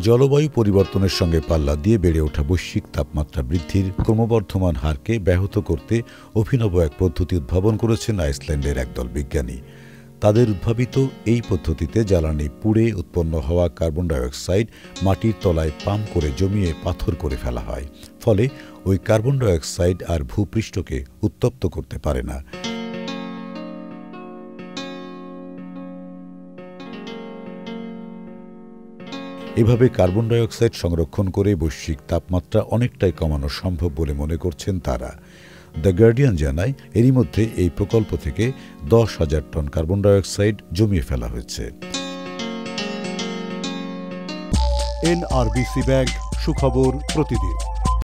জলবায়ু পরিবর্তনের সঙ্গে পাল্লা দিয়ে বেড়ে ওঠা বৈশ্বিক তাপমাত্রা বৃদ্ধির ক্রমবর্ধমান হারকে ব্যাহত করতে অভিনব এক পদ্ধতি উদ্ভাবন করেছেন আইসল্যান্ডের একদল বিজ্ঞানী। তাদের উদ্ভাবিত এই পদ্ধতিতে জ্বালানি পুড়ে উৎপন্ন হওয়া কার্বন ডাইঅক্সাইড মাটির তলায় পাম্প করে জমিয়ে পাথর করে ফেলা হয়। ফলে ওই কার্বন ডাইঅক্সাইড আর ভূপৃষ্ঠকে উত্তপ্ত করতে পারে না। এভাবে কার্বন ডাইঅক্সাইড সংরক্ষণ করে বৈশ্বিক তাপমাত্রা অনেকটাই কমানো সম্ভব বলে মনে করছেন তারা। দ্য গার্ডিয়ান জানায়, এরই মধ্যে এই প্রকল্প থেকে 10,000 টন কার্বন ডাইঅক্সাইড জমিয়ে ফেলা হয়েছে। NRBC ব্যাংক, সুখবর প্রতিদিন।